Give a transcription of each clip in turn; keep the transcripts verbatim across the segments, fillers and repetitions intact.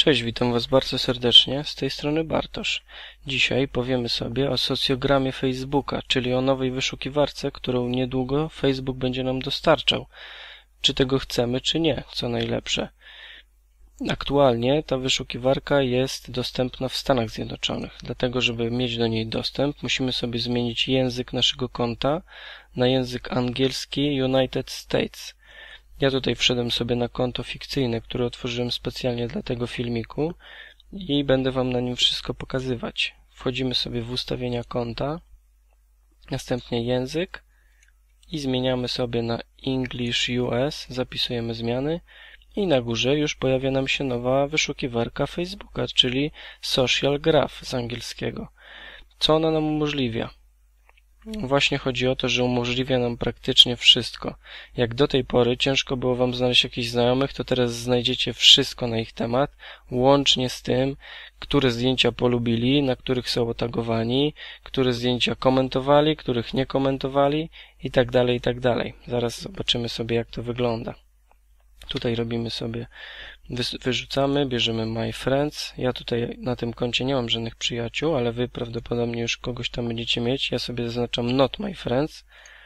Cześć, witam Was bardzo serdecznie, z tej strony Bartosz. Dzisiaj powiemy sobie o socjogramie Facebooka, czyli o nowej wyszukiwarce, którą niedługo Facebook będzie nam dostarczał. Czy tego chcemy, czy nie, co najlepsze. Aktualnie ta wyszukiwarka jest dostępna w Stanach Zjednoczonych, dlatego żeby mieć do niej dostęp, musimy sobie zmienić język naszego konta na język angielski United States. Ja tutaj wszedłem sobie na konto fikcyjne, które otworzyłem specjalnie dla tego filmiku i będę Wam na nim wszystko pokazywać. Wchodzimy sobie w ustawienia konta, następnie język i zmieniamy sobie na English U S, zapisujemy zmiany i na górze już pojawia nam się nowa wyszukiwarka Facebooka, czyli Social Graph z angielskiego. Co ona nam umożliwia? Właśnie chodzi o to, że umożliwia nam praktycznie wszystko. Jak do tej pory ciężko było Wam znaleźć jakichś znajomych, to teraz znajdziecie wszystko na ich temat, łącznie z tym, które zdjęcia polubili, na których są otagowani, które zdjęcia komentowali, których nie komentowali i tak dalej, i tak dalej. Zaraz zobaczymy sobie, jak to wygląda. Tutaj robimy sobie, wyrzucamy, bierzemy My Friends. Ja tutaj na tym koncie nie mam żadnych przyjaciół, ale Wy prawdopodobnie już kogoś tam będziecie mieć. Ja sobie zaznaczam Not My Friends.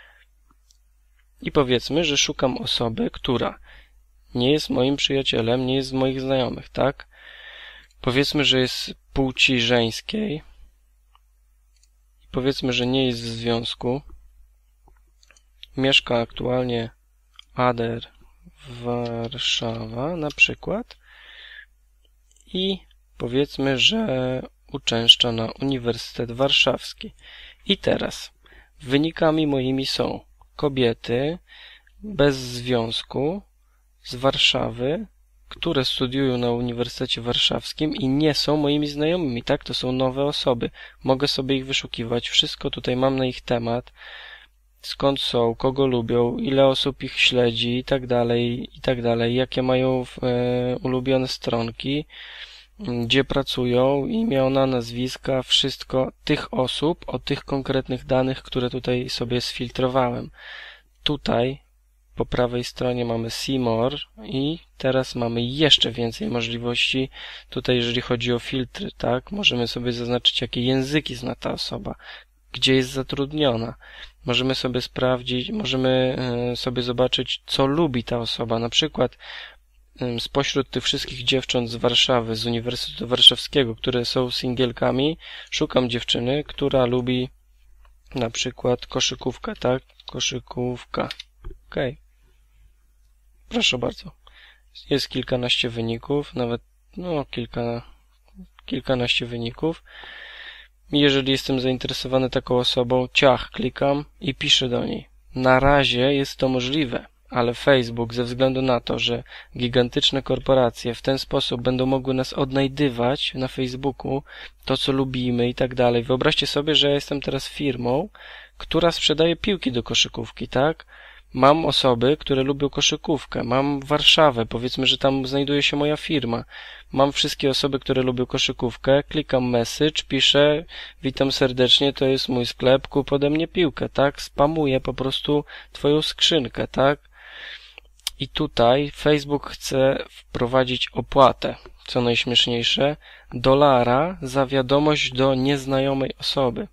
I powiedzmy, że szukam osoby, która nie jest moim przyjacielem, nie jest z moich znajomych, tak? Powiedzmy, że jest płci żeńskiej. I powiedzmy, że nie jest w związku. Mieszka aktualnie Ader Warszawa na przykład i powiedzmy, że uczęszcza na Uniwersytet Warszawski. I teraz wynikami moimi są kobiety bez związku z Warszawy, które studiują na Uniwersytecie Warszawskim i nie są moimi znajomymi, tak? To są nowe osoby. Mogę sobie ich wyszukiwać. Wszystko tutaj mam na ich temat. Skąd są, kogo lubią, ile osób ich śledzi i tak dalej, i tak dalej, jakie mają e, ulubione stronki, gdzie pracują, imiona, nazwiska, wszystko tych osób o tych konkretnych danych, które tutaj sobie sfiltrowałem. Tutaj po prawej stronie mamy See More i teraz mamy jeszcze więcej możliwości. Tutaj jeżeli chodzi o filtry, tak, możemy sobie zaznaczyć, jakie języki zna ta osoba, gdzie jest zatrudniona. Możemy sobie sprawdzić, możemy sobie zobaczyć, co lubi ta osoba. Na przykład spośród tych wszystkich dziewcząt z Warszawy, z Uniwersytetu Warszawskiego, które są singielkami, szukam dziewczyny, która lubi na przykład koszykówkę, tak? Koszykówka. Okej. Okay. Proszę bardzo. Jest kilkanaście wyników, nawet no kilka, kilkanaście wyników. Jeżeli jestem zainteresowany taką osobą, ciach, klikam i piszę do niej. Na razie jest to możliwe, ale Facebook ze względu na to, że gigantyczne korporacje w ten sposób będą mogły nas odnajdywać na Facebooku, to co lubimy i tak dalej. Wyobraźcie sobie, że ja jestem teraz firmą, która sprzedaje piłki do koszykówki, tak? Mam osoby, które lubią koszykówkę, mam Warszawę, powiedzmy, że tam znajduje się moja firma. Mam wszystkie osoby, które lubią koszykówkę, klikam message, piszę, witam serdecznie, to jest mój sklep, kup ode mnie piłkę, tak? Spamuję po prostu Twoją skrzynkę, tak? I tutaj Facebook chce wprowadzić opłatę, co najśmieszniejsze, dolara za wiadomość do nieznajomej osoby.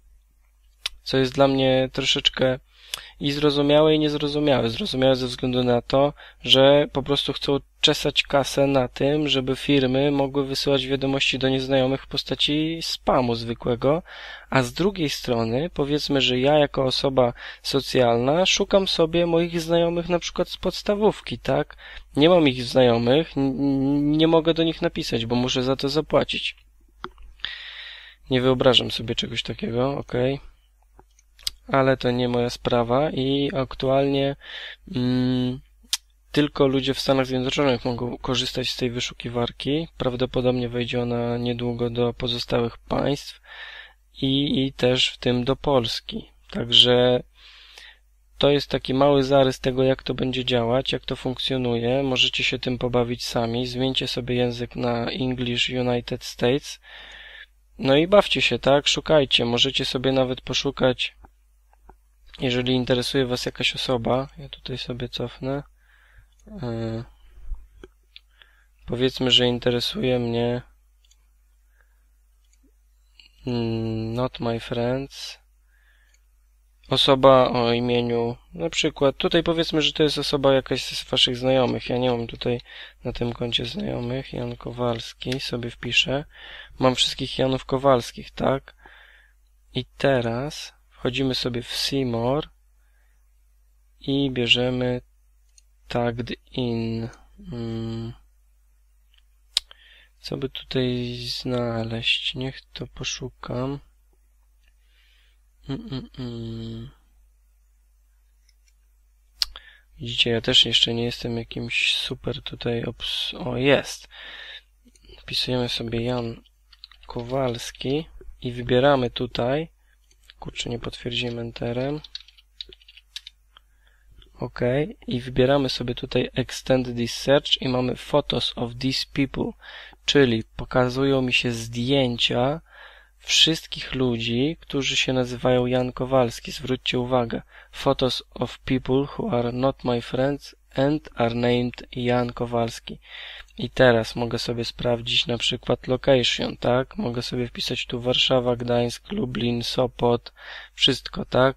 Co jest dla mnie troszeczkę i zrozumiałe i niezrozumiałe. Zrozumiałe ze względu na to, że po prostu chcą czesać kasę na tym, żeby firmy mogły wysyłać wiadomości do nieznajomych w postaci spamu zwykłego, a z drugiej strony powiedzmy, że ja jako osoba socjalna szukam sobie moich znajomych na przykład z podstawówki, tak? Nie mam ich znajomych, nie mogę do nich napisać, bo muszę za to zapłacić. Nie wyobrażam sobie czegoś takiego, okej. Okay. Ale to nie moja sprawa i aktualnie mm, tylko ludzie w Stanach Zjednoczonych mogą korzystać z tej wyszukiwarki. Prawdopodobnie wejdzie ona niedługo do pozostałych państw i, i też w tym do Polski. Także to jest taki mały zarys tego, jak to będzie działać, jak to funkcjonuje. Możecie się tym pobawić sami. Zmieńcie sobie język na English United States. No i bawcie się, tak? Szukajcie. Możecie sobie nawet poszukać. Jeżeli interesuje Was jakaś osoba, ja tutaj sobie cofnę, Powiedzmy, że interesuje mnie not my friends. Osoba o imieniu, na przykład, tutaj powiedzmy, że to jest osoba jakaś z waszych znajomych. Ja nie mam tutaj na tym koncie znajomych. Jan Kowalski sobie wpiszę. Mam wszystkich Janów Kowalskich, tak? I teraz wchodzimy sobie w See More i bierzemy tagged in. Hmm. Co by tutaj znaleźć? Niech to poszukam. Mm, mm, mm. Widzicie, ja też jeszcze nie jestem jakimś super tutaj obs... O, jest! Wpisujemy sobie Jan Kowalski i wybieramy tutaj. Kurczę, nie potwierdzimy enterem. OK. I wybieramy sobie tutaj Extend this search i mamy Photos of these people, czyli pokazują mi się zdjęcia wszystkich ludzi, którzy się nazywają Jan Kowalski. Zwróćcie uwagę. Photos of people who are not my friends and are named Jan Kowalski. I teraz mogę sobie sprawdzić na przykład location, tak? Mogę sobie wpisać tu Warszawa, Gdańsk, Lublin, Sopot, wszystko, tak?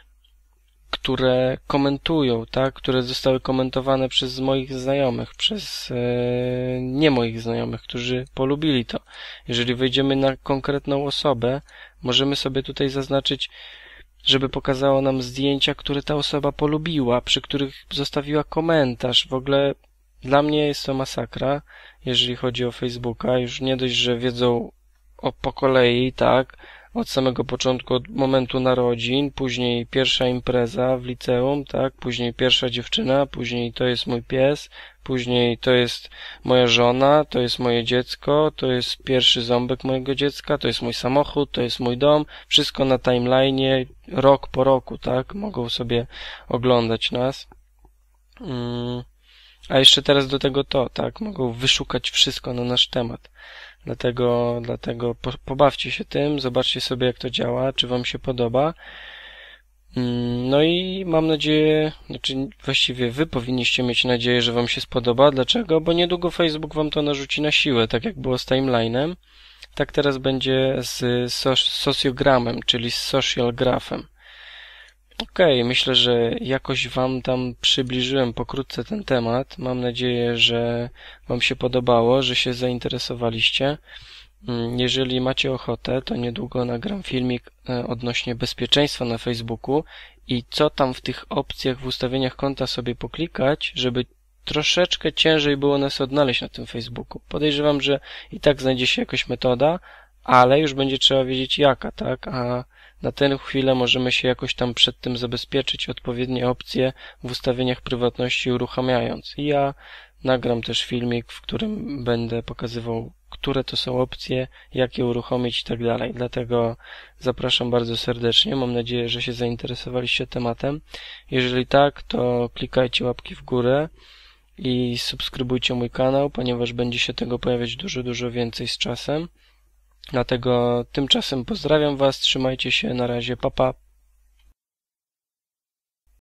Które komentują, tak? Które zostały komentowane przez moich znajomych, przez e, nie moich znajomych, którzy polubili to. Jeżeli wejdziemy na konkretną osobę, możemy sobie tutaj zaznaczyć, żeby pokazało nam zdjęcia, które ta osoba polubiła, przy których zostawiła komentarz. W ogóle dla mnie jest to masakra, jeżeli chodzi o Facebooka. Już nie dość, że wiedzą o, po kolei, tak? Od samego początku, od momentu narodzin, później pierwsza impreza w liceum, tak, później pierwsza dziewczyna, później to jest mój pies, później to jest moja żona, to jest moje dziecko, to jest pierwszy ząbek mojego dziecka, to jest mój samochód, to jest mój dom, wszystko na timeline'ie, rok po roku, tak, mogą sobie oglądać nas. Mm. A jeszcze teraz do tego to, tak, mogą wyszukać wszystko na nasz temat. Dlatego, dlatego po, pobawcie się tym, zobaczcie sobie, jak to działa, czy wam się podoba. No i mam nadzieję, znaczy właściwie wy powinniście mieć nadzieję, że wam się spodoba. Dlaczego? Bo niedługo Facebook wam to narzuci na siłę, tak jak było z timeline'em. Tak teraz będzie z socjogramem, czyli z social graphem. Okej, okay, myślę, że jakoś wam tam przybliżyłem pokrótce ten temat. Mam nadzieję, że wam się podobało, że się zainteresowaliście. Jeżeli macie ochotę, to niedługo nagram filmik odnośnie bezpieczeństwa na Facebooku i co tam w tych opcjach w ustawieniach konta sobie poklikać, żeby troszeczkę ciężej było nas odnaleźć na tym Facebooku. Podejrzewam, że i tak znajdzie się jakaś metoda, ale już będzie trzeba wiedzieć jaka, tak? A na tę chwilę możemy się jakoś tam przed tym zabezpieczyć, odpowiednie opcje w ustawieniach prywatności uruchamiając. I ja nagram też filmik, w którym będę pokazywał, które to są opcje, jak je uruchomić i tak dalej. Dlatego zapraszam bardzo serdecznie. Mam nadzieję, że się zainteresowaliście tematem. Jeżeli tak, to klikajcie łapki w górę i subskrybujcie mój kanał, ponieważ będzie się tego pojawiać dużo, dużo więcej z czasem. Dlatego tymczasem pozdrawiam was, trzymajcie się, na razie, pa pa.